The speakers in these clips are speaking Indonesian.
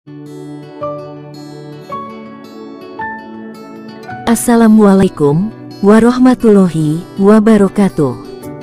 Assalamualaikum warahmatullahi wabarakatuh.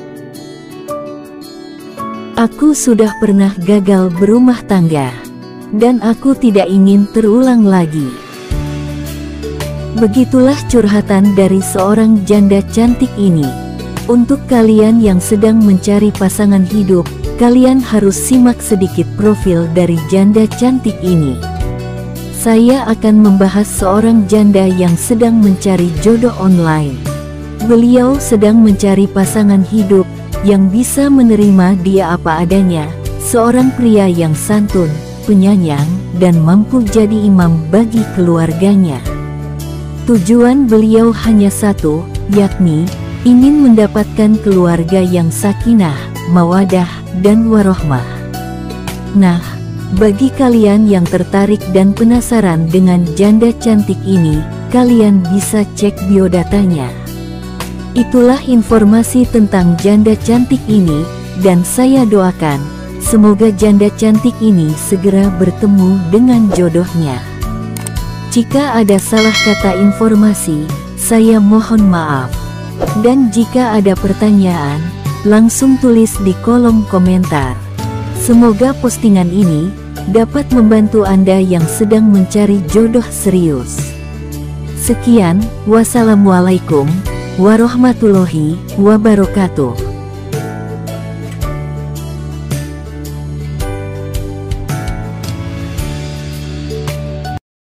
Aku sudah pernah gagal berumah tangga, dan aku tidak ingin terulang lagi. Begitulah curhatan dari seorang janda cantik ini. Untuk kalian yang sedang mencari pasangan hidup, kalian harus simak sedikit profil dari janda cantik ini. Saya akan membahas seorang janda yang sedang mencari jodoh online. Beliau sedang mencari pasangan hidup yang bisa menerima dia apa adanya, seorang pria yang santun, penyayang, dan mampu jadi imam bagi keluarganya. Tujuan beliau hanya satu, yakni ingin mendapatkan keluarga yang sakinah, mawadah, dan warohmah. Nah, bagi kalian yang tertarik dan penasaran dengan janda cantik ini, kalian bisa cek biodatanya. Itulah informasi tentang janda cantik ini, dan saya doakan, semoga janda cantik ini segera bertemu dengan jodohnya. Jika ada salah kata informasi, saya mohon maaf. Dan jika ada pertanyaan, langsung tulis di kolom komentar. Semoga postingan ini dapat membantu Anda yang sedang mencari jodoh serius. Sekian, wassalamualaikum warahmatullahi wabarakatuh.